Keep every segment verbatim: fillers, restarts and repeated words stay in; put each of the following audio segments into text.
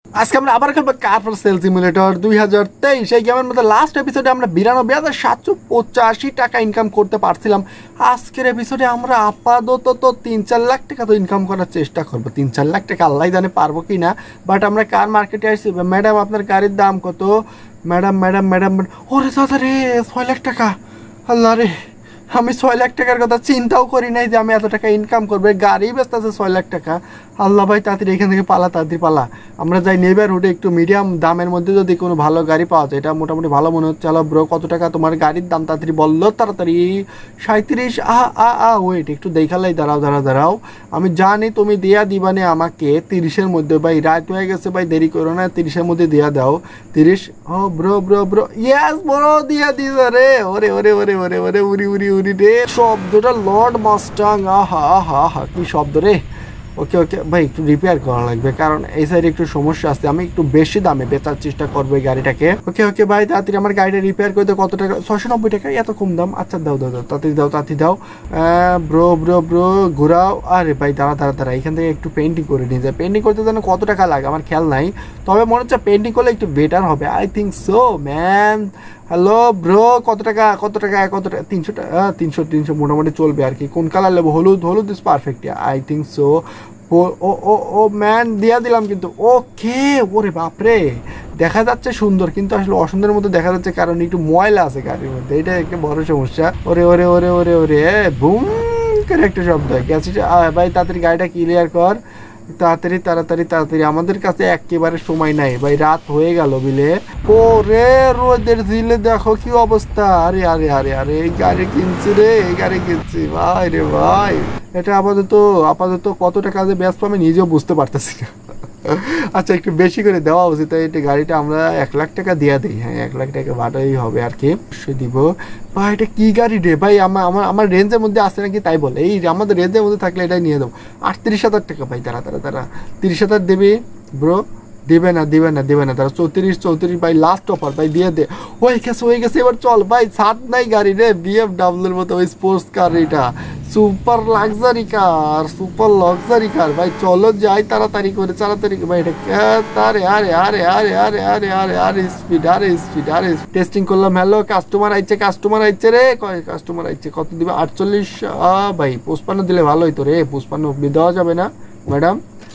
আজকে আমরা আবার খেলবো কার ফর সেল সিমুলেটর দুই হাজার তেইশ। এই গেমের মধ্যে লাস্ট এপিসোডে আমরা বিরানব্বই হাজার সাতশো পঁচাশি টাকা ইনকাম করতে পারছিলাম। আজকের এপিসোডে আমরা আপাতত তো তিন চার লাখ টাকা তো ইনকাম করার চেষ্টা করবো। তিন চার লাখ টাকা আল্লাহ জানে পারবো কি না। বাট আমরা কার মার্কেটে আসছি। ম্যাডাম আপনার গাড়ির দাম কত? ম্যাডাম ম্যাডাম ম্যাডাম ওরে দাদা রে, ছয় লাখ টাকা। আল্লাহ রে, আমি ছয় লাখ টাকার কথা চিন্তাও করি নাই যে আমি এত টাকা ইনকাম করবো। গাড়ি ব্যস্ত আছে ছয় লাখ টাকা। আল্লাহ ভাই তাড়াতাড়ি এখান থেকে পালা, তাড়াতাড়ি পালা। আমরা যাই নেইবারহুডে একটু মিডিয়াম দামের মধ্যে যদি কোনো ভালো গাড়ি পাওয়া যায়, এটা মোটামুটি ভালো মনে হচ্ছে। চলো ব্রো, কত টাকা তোমার গাড়ির দাম? তাড়াতাড়ি বললো, তাড়াতাড়ি। সাঁত্রিশ। আ আ আ ওয়েট, একটু দেখালাই, দাঁড়াও দাঁড়াও দাঁড়াও। আমি জানি তুমি দিয়া দিবানে আমাকে তিরিশের মধ্যে। ভাই রাত হয়ে গেছে ভাই, দেরি করো না, তিরিশের মধ্যে দিয়া দাও। তিরিশ। ও bro bro bro, yes bro, দিয়া দিস রে। ওরে ওরে ওরে ওরে ওরে উড়ি উড়ি উড়ি রে। শব্দটা লর্ড মাস্টাং, আহা আহা আহা কি শব্দ রে। ওকে ওকে ভাই, একটু রিপেয়ার করা লাগবে, কারণ এই সাইডে একটু সমস্যা আছে। আমি একটু বেশি দামে বেচার চেষ্টা করবো এই গাড়িটাকে। ওকে ওকে ভাই, তাড়াতাড়ি আমার গাড়িটা রিপেয়ার করে দাও। কত টাকা? ছয়শো নব্বই টাকা, এত কম দাম? আচ্ছা দাও দাও দাও, তাড়াতাড়ি দাও তাড়াতাড়ি দাও। ব্রো ব্রো ব্রো ঘুরাও। আরে ভাই দাঁড়া দাঁড়া দাঁড়া, এখান থেকে একটু পেন্টিং করে নিয়ে যায়। পেন্টিং করতে যেন কত টাকা লাগে আমার খেয়াল নাই, তবে মনে হচ্ছে পেন্টিং করলে একটু বেটার হবে। I think so man. Hello bro, কত টাকা কত টাকা কত টাকা? তিনশো টাকা। তিনশো তিনশো মোটামুটি চলবে আর কি। কোন কালার নেবো? হলুদ। হলুদ is perfect, I think so. ও ও ও ও ম্যান, দিয়া দিলাম কিন্তু। ওকে। ওরে বাপরে, দেখা যাচ্ছে সুন্দর, কিন্তু আসলে অসুন্দরের মধ্যে দেখা যাচ্ছে, কারণ একটু ময়লা আছে গাড়ির মধ্যে। এটা একটা বড় সমস্যা। ওরে ওরে ওরে ওরে ওরে বুম করে একটা শব্দ হয়। গেছে ভাই, তাড়াতাড়ি গাড়িটা ক্লিয়ার কর, তাড়াতাড়ি তাড়াতাড়ি তাড়াতাড়ি। আমাদের কাছে একেবারে সময় নাই ভাই, রাত হয়ে গেল বিলে। ও রে, রোদের ঝিলে দেখো কি অবস্থা। আরে আরে আরে আরে, এই গাড়ি কিনছি রে, এই গাড়ি কিনছি ভাই রে ভাই। এটা আপাতত আপাতত কত টাকা যে ব্যস্ত আমি নিজেও বুঝতে পারতেছি না। আচ্ছা, একটু বেশি করে দেওয়া উচিত। তাই এটা গাড়িটা আমরা এক লাখ টাকা দিয়ে দিই। হ্যাঁ, এক লাখ টাকা ভাড়াই হবে আর কি, অবশ্যই দিব। ভাই এটা কি গাড়ি রে ভাই? আমার আমার আমার রেঞ্জের মধ্যে আসে নাকি তাই বলে। এই আমাদের রেঞ্জের মধ্যে থাকলে এটাই নিয়ে দেবো। আটত্রিশ হাজার টাকা ভাই, তারা তারা তারা তিরিশ হাজার দেবে ব্রো? দিবে না দিবে না দিবে না তারা। চৌত্রিশ চৌত্রিশ ভাই, লাস্ট অফার ভাই, দিয়ে দে। হয়ে গেছে হয়ে গেছে, এবার চল ভাই। সাত নাই গাড়ি রে, বিএমডাব্লিউর মতো ওই স্পোর্টস কার, এটা super luxury car, super luxury car ভাই। চলো যাই তাড়াতাড়ি করে, তাড়াতাড়ি ভাই। এটা আরে আরে আরে আরে আরে আরে আরে আরে স্পিড, আরে স্পিড, আরে টেস্টিং করলাম। হ্যালো, কাস্টমার আইছে, কাস্টমার আইছে রে। কাস্টমার আইছে, কত দিবে? আটচল্লিশ। ভাই পুষ্পান্ন দিলে ভালো হইতো রে। পুষ্পান্ন দেওয়া যাবে না ম্যাডাম?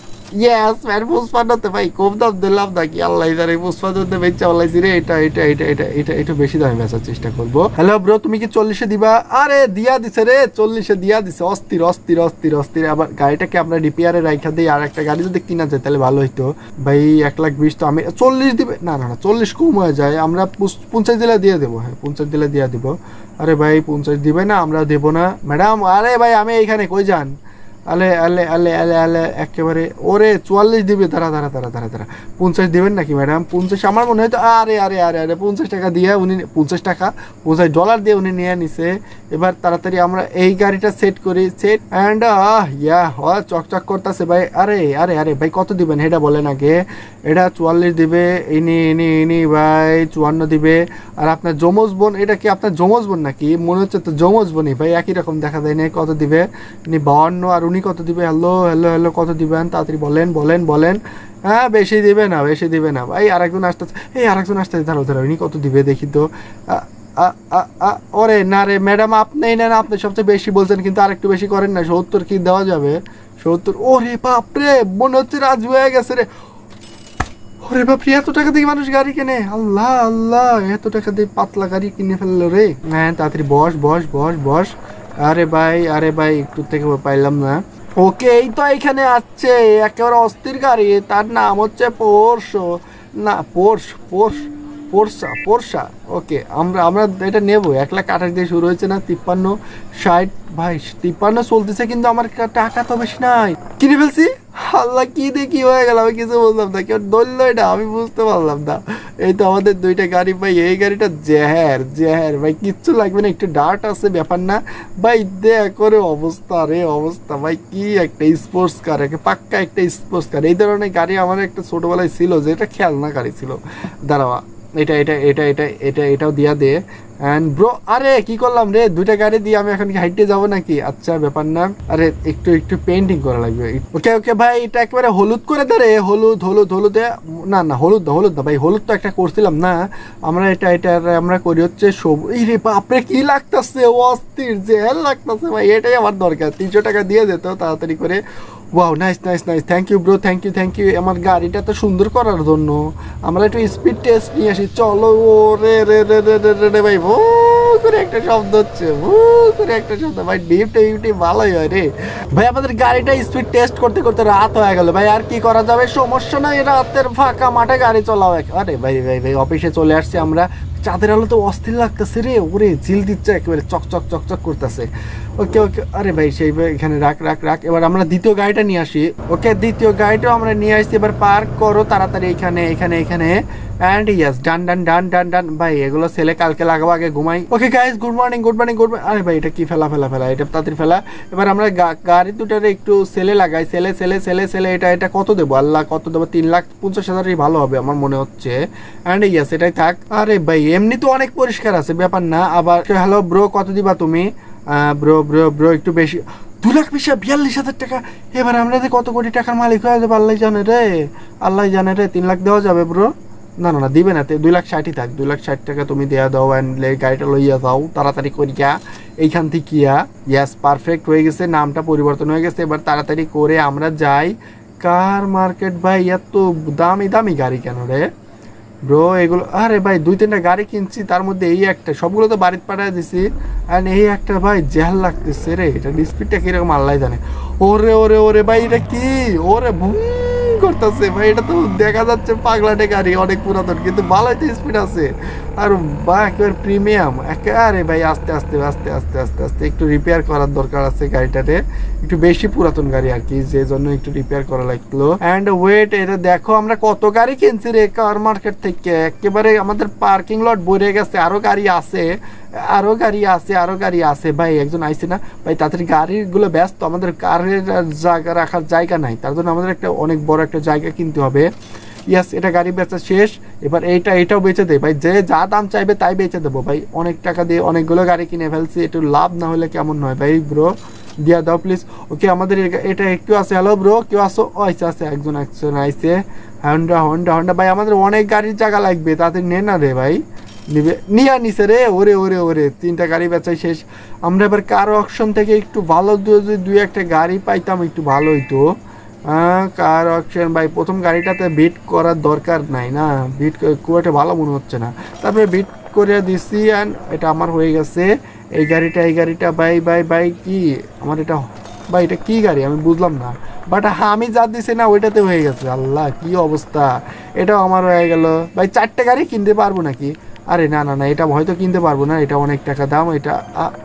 ইয়েস ম্যান, পুষ্পান্নতে ভাই কম দাম দিলাম নাকি? আল্লাহ জানে, পুষ্পান্নতে বেচা বলাইছি রে। এটা এটা এটা এটা এটা এটা বেশি দামে বেচার চেষ্টা করবো। হ্যালো ব্রো, তুমি কি চল্লিশে দিবা? আরে দিয়া দিছে রে, চল্লিশে দিয়া দিছে। অস্থির অস্থির অস্থির অস্থির। আবার গাড়িটাকে আমরা রিপেয়ারে রাখা দিই, আর একটা গাড়ি যদি কিনা যায় তাহলে ভালো হইতো ভাই। এক লাখ বিশ তো আমি, চল্লিশ দিবে না? না না, চল্লিশ কম হয়ে যায়। আমরা পঞ্চাশ দিলে দিয়ে দেবো। হ্যাঁ, পঞ্চাশ দিলে দিয়ে দেবো। আরে ভাই পঞ্চাশ দিবে না? আমরা দেবো না ম্যাডাম। আরে ভাই আমি এইখানে, কই যান? আলে আলে আলে আলে আলে একেবারে। ওরে চুয়াল্লিশ দিবে, তারা তারা তারা তারা তারা পঞ্চাশ দেবেন নাকি ম্যাডাম? পঞ্চাশ আমার মনে হয় তো। আরে আরে আরে আরে পঞ্চাশ টাকা দিয়ে উনি, পঞ্চাশ টাকা পঞ্চাশ ডলার দিয়ে উনি নিয়ে নিছে। এবার তাড়াতাড়ি আমরা এই গাড়িটা সেট করি। সেট অ্যান্ড ইয়া হ চকচক করতেছে ভাই। আরে আরে আরে ভাই কত দিবেন এটা বলেন আগে। এটা চুয়াল্লিশ দিবে। ইনি ইনি ইনি ভাই চুয়ান্ন দিবে। আর আপনার যমজ বোন, এটা কি আপনার যমজ বোন নাকি? মনে হচ্ছে তো যমজ বোনই ভাই, একই রকম দেখা যায় না। কত দিবে? ইনি বাউন্ন। আর উনি কত দিবে? হ্যালো হ্যালো হ্যালো, কত দিবেন? তাড়াতাড়ি বলেন বলেন বলেন। হ্যাঁ, বেশি দিবে না, বেশি দিবে না ভাই। আরেকজন আসতেছে, এই আরেকজন আসতেছে, ধরো ধরো। উনি কত দিবে দেখি তো। ওরে না রে ম্যাডাম, আপনি নেন, আপনি সবচেয়ে বেশি বলছেন, কিন্তু আরেকটু বেশি করেন না। সত্তর কি দেওয়া যাবে? সত্তর। ওরে বাপরে, মনে হচ্ছে রাজ হয়ে গেছে রে। ওরে বাপরে, এত টাকা দিয়ে মানুষ গাড়ি কেনে? আল্লাহ আল্লাহ, এত টাকা দিয়ে পাতলা গাড়ি কিনে ফেললো রে। হ্যাঁ, তাড়াতাড়ি বস বস বস বস। আরে ভাই আরে ভাই, একটু থেকে পাইলাম না। ওকে, এই তো এখানে আসছে একেবারে অস্থির গাড়ি। তার নাম হচ্ছে পোর্শ, না পোর্শ পোর্শ পোর্শা পোর্শা। ওকে, আমরা আমরা এটা নেবো। এক লাখ আঠাশ দিয়ে শুরু হয়েছে না? তিপ্পান্ন ষাট ভাই, তিপ্পান্ন চলতেছে, কিন্তু আমার টাকা তো বেশি নাই। কিনে ফেলছি। আল্লাহ, কি দিয়ে কি হয়ে গেল আমি কিছু বুঝলাম না। কেউ ধরলো এটা আমি বুঝতে পারলাম না। এই তো আমাদের দুইটা গাড়ি ভাই। এই গাড়িটা জেহের জেহের ভাই, কিচ্ছু লাগবে না, একটু ডার্ট আছে, ব্যাপার না ভাই। দেখ করে অবস্থা রে অবস্থা ভাই, কি একটা স্পোর্টস কার, পাক্কা একটা স্পোর্টস কার। এই ধরনের গাড়ি আমার একটা ছোটবেলায় ছিল, যেটা খেলনা গাড়ি ছিল। দাঁড়াওয়া এটা এটা এটা এটা এটা এটাও দিয়া দে। অ্যান্ড ব্রো আরে কি করলাম রে, দুইটা গাড়ি দিয়ে আমি এখন কি হাইটে যাবো নাকি? আচ্ছা ব্যাপার না, আরে একটু একটু পেন্টিং করা লাগবে। ওকে ওকে ভাই, এটা একেবারে হলুদ করে দে রে, হলুদ হলুদ হলুদে, না না হলুদ না হলুদ না ভাই, হলুদ তো একটা করছিলাম না আমরা, এটা এটা আমরা করি হচ্ছে সবুজ। এই রে বাপরে কি লাগতেছে, অস্থির জেল লাগতেছে ভাই, এটাই আমার দরকার। তিনশো টাকা দিয়ে যেত তাড়াতাড়ি করে। Wow nice nice nice, thank you bro, thank you thank you আমার গাড়িটা তো সুন্দর করার জন্য। আমরা একটু স্পিড টেস্ট নিয়ে আসি, চলো। ও রে রে রে রে রে রে রে ভাই, ভো করে একটা শব্দ হচ্ছে, ভো করে একটা শব্দ ভাই, ডিপটা ইউটি ভালোই হয় রে ভাই। আমাদের গাড়িটা স্পিড টেস্ট করতে করতে রাত হয়ে গেল ভাই, আর কি করা যাবে, সমস্যা নাই, রাতের ফাঁকা মাঠে গাড়ি চলাও। আরে ভাই ভাই ভাই অফিসে চলে আসছে আমরা, চাঁদের আলো তো অস্থির লাগতেছে রে, ওরে ঝিল দিচ্ছে একেবারে, চকচক চকচক করতেছে। ওকে ওকে, আরে ভাই সেই এখানে রাখ রাখ রাখ। এবার আমরা দ্বিতীয় গাড়িটা নিয়ে আসি। ওকে দ্বিতীয় গাড়িটাও আমরা নিয়ে আসছি, এবার পার্ক করো তাড়াতাড়ি এখানে এখানে এখানে। অ্যান্ড ইয়াস ডান ডান ডান ডান ডান ভাই, এগুলো ছেলে কালকে লাগাবো, আগে ঘুমাই। Okay guys good morning good morning good morning. আরে ভাই এটা কি ফেলা ফেলা ফেলা, এটা তাড়াতাড়ি ফেলা। এবার আমরা গাড়ি দুটারে একটু সেলে লাগাই, সেলে সেলে সেলে সেলে। এটা এটা কত দেবো আল্লাহ, কত দেবো? তিন লাখ পঞ্চাশ হাজারই ভালো হবে আমার মনে হচ্ছে। অ্যান্ড ইয়াস এটাই থাক। আরে ভাই এমনি তো অনেক পরিষ্কার আছে, ব্যাপার না। আবার হ্যালো ব্রো, কত দিবা তুমি? ব্রো ব্রো ব্রো একটু বেশি, দু লাখ বিশ বিয়াল্লিশ হাজার টাকা। এবার আমরা যে কত কোটি টাকার মালিক হয়ে যাবে আল্লাহ জানে রে, আল্লাহ জানে রে। তিন লাখ দেওয়া যাবে ব্রো? না না না দিবে না, দুই লাখ ষাটই থাক, দুই লাখ ষাট টাকা তুমি দেওয়া দাও। অ্যান্ড গাড়িটা লইয়া যাও তাড়াতাড়ি করিয়া এইখান থেকে। ইয়াস পারফেক্ট হয়ে গেছে, নামটা পরিবর্তন হয়ে গেছে। এবার তাড়াতাড়ি করে আমরা যাই কার মার্কেট। ভাই এত দামি দামি গাড়ি কেন রে ব্রো এগুলো? আরে ভাই দুই তিনটা গাড়ি কিনছি, তার মধ্যে এই একটা, সবগুলো তো বাড়িতে পাঠিয়ে দিছি। অ্যান্ড এই একটা ভাই জেহাল লাগতেছে রে, এটা স্পিডটা কিরকম আল্লাহ জানে। ওরে ওরে ওরে ভাই এটা কি, ওরে বুম করতেছে ভাই, এটা তো দেখা যাচ্ছে পাগলাটে গাড়ি, অনেক পুরাতন, কিন্তু ভালোই তো স্পিড আছে। আর বা একেবারে প্রিমিয়াম একেবারে ভাই। আস্তে আস্তে আস্তে আস্তে আস্তে আস্তে একটু রিপেয়ার করার দরকার আছে গাড়িটাতে, একটু বেশি পুরাতন গাড়ি আর কি, যে জন্য একটু রিপেয়ার করা লাগলো। অ্যান্ড ওয়েট, এটা দেখো আমরা কত গাড়ি কিনছি রে কার মার্কেট থেকে, একেবারে আমাদের পার্কিং লট ভরে গেছে, আরো গাড়ি আছে আরো গাড়ি আছে আরো গাড়ি আছে ভাই। একজন আইছে না ভাই, তাড়াতাড়ি গাড়িগুলো ব্যস্ত, আমাদের কারের জায়গা রাখার জায়গা নাই, তার জন্য আমাদের একটা অনেক বড় একটা জায়গা কিনতে হবে। ইয়াস এটা গাড়ি বেচা শেষ। এবার এইটা এটাও বেচে দেয় ভাই, যে যা দাম চাইবে তাই বেচে দেবো ভাই। অনেক টাকা দিয়ে অনেকগুলো গাড়ি কিনে ফেলছি, একটু লাভ না হলে কেমন নয় ভাই ব্রো, দিয়া দাও প্লিজ। ওকে আমাদের এটা একটু আছে। হ্যালো ব্রো কেউ আসো? ও আইসে আছে একজন একজন আইসে। হন্ডা হন্ডা হন্ডা ভাই, আমাদের অনেক গাড়ির জায়গা লাগবে, তাড়াতাড়ি নে না রে ভাই। নিবে নিয়ে নিছে রে, ওরে ওরে ওরে তিনটা গাড়ি বেচাই শেষ। আমরা এবার কার অকশন থেকে একটু ভালো যদি দুই একটা গাড়ি পাইতাম একটু ভালো হইতো। হ্যাঁ কার অকশন ভাই, প্রথম গাড়িটাতে বিট করার দরকার নাই না, বিট খুব একটা ভালো মনে হচ্ছে না, তারপরে বিট করে দিছি। অ্যান্ড এটা আমার হয়ে গেছে। এই গাড়িটা এই গাড়িটা ভাই ভাই ভাই কি আমার এটা ভাই, এটা কি গাড়ি আমি বুঝলাম না, বাট হ্যাঁ আমি যা দিছি না ওইটাতে হয়ে গেছে। আল্লাহ কি অবস্থা, এটাও আমার হয়ে গেল ভাই। চারটে গাড়ি কিনতে পারবো নাকি? আরে না না না এটা হয়তো কিনতে পারবো না, এটা অনেক টাকা দাম। এটা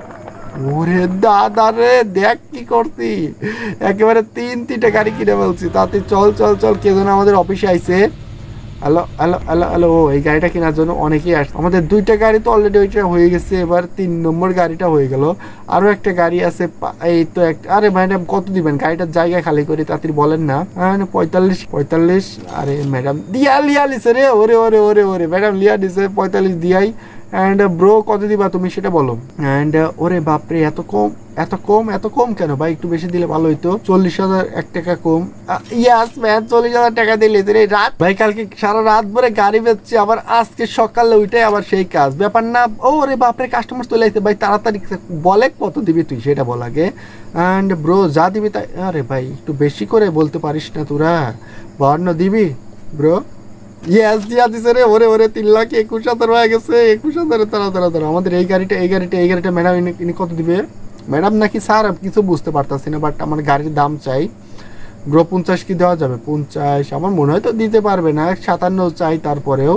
ওরে দাদা রে, দেখ কি করছি, একেবারে তিন তিনটে গাড়ি কিনে ফেলছি। তাতে চল চল চল, কে যেন আমাদের অফিসে আইছে। হ্যালো হ্যালো হ্যালো হ্যালো, ও এই গাড়িটা কেনার জন্য অনেকেই আসছে। আমাদের দুইটা গাড়ি তো অলরেডি ওইটা হয়ে গেছে, এবার তিন নম্বর গাড়িটা হয়ে গেল। আরও একটা গাড়ি আছে এই তো একটা। আরে ম্যাডাম কত দিবেন? গাড়িটার জায়গা খালি করে তাড়াতাড়ি বলেন না। পঁয়তাল্লিশ পঁয়তাল্লিশ আরে ম্যাডাম দিয়া লিয়া লিছে রে, ওরে ওরে ওরে ওরে ম্যাডাম লিয়া দিছে পঁয়তাল্লিশ দিয়াই। অ্যান্ড ব্রো কত দিবা তুমি সেটা বলো। অ্যান্ড ওরে বাপরে এত কম এত কম এত কম কেন ভাই? একটু বেশি দিলে ভালো হইতো। চল্লিশ হাজার এক টাকা কম। ইয়াস ম্যান চল্লিশ হাজার টাকা দিলে রে রাত ভাই, কালকে সারা রাত ভরে গাড়ি বেচছি, আবার আজকে সকালে উঠে আবার সেই কাজ, ব্যাপার না। ও রে বাপরে কাস্টমার চলে আসছে ভাই, তাড়াতাড়ি বলে কত দিবি তুই সেটা বল আগে। অ্যান্ড ব্রো যা দিবি তাই। আরে ভাই একটু বেশি করে বলতে পারিস না তোরা, বান্ন দিবি ব্রো? ইয়েস দিয়া দিছে রে, ওরে ওরে তিন লাখ একুশ হাজার হয়ে গেছে। একুশ হাজারে তারা তারা তারা আমাদের এই গাড়িটা এই গাড়িটা এই গাড়িটা ম্যাডাম ইনি কত দিবে? ম্যাডাম নাকি স্যার কিছু বুঝতে পারতাছি না, বাট আমার গাড়ির দাম চাই ব্রো। পঞ্চাশ কি দেওয়া যাবে? পঞ্চাশ আমার মনে হয় তো দিতে পারবে না, সাতান্ন চাই তারপরেও।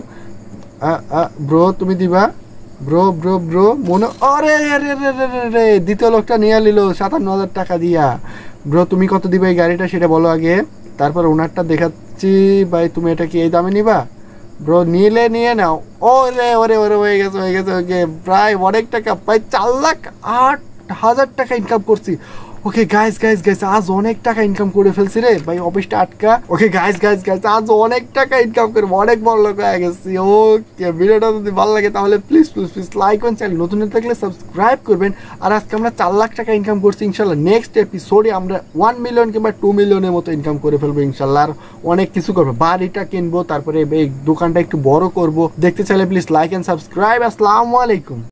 ব্রো তুমি দিবা? ব্রো ব্রো ব্রো মনে, আরে রে দ্বিতীয় লোকটা নিয়ে নিল সাতান্ন হাজার টাকা দিয়া। ব্রো তুমি কত দিবে এই গাড়িটা সেটা বলো আগে, তারপর ওনারটা দেখাচ্ছি ভাই। তুমি এটা কি এই দামে নিবা? ব্রো নিলে নিয়ে নাও। ওরে ওরে ওরে হয়ে গেছে হয়ে গেছে ওকে, প্রায় অনেক টাকা, প্রায় চার লাখ আট হাজার টাকা ইনকাম করছি। ওকে গাইস গাইস গাইস আজ অনেক টাকা ইনকাম করে ফেলছি রে ভাই, অফিসটা আটকা। ওকে গাইস গাইস গাইস আজ অনেক টাকা ইনকাম করে অনেক বড় লোক হয়ে গেছি। ওকে ভিডিওটা যদি ভালো লাগে তাহলে প্লিজ প্লিজ প্লিজ লাইক করুন, চ্যানেল নতুন থাকলে সাবস্ক্রাইব করবেন। আর আজকে আমরা চার লাখ টাকা ইনকাম করছি, ইনশাল্লাহ নেক্সট এপিসোডে আমরা ওয়ান মিলিয়ন কিংবা টু মিলিয়নের মতো ইনকাম করে ফেলবো ইনশাল্লাহ। আর অনেক কিছু করবো, বাড়িটা কিনবো, তারপরে এই দোকানটা একটু বড় করবো। দেখতে চাইলে প্লিজ লাইক এন্ড সাবস্ক্রাইব। আসসালামু আলাইকুম।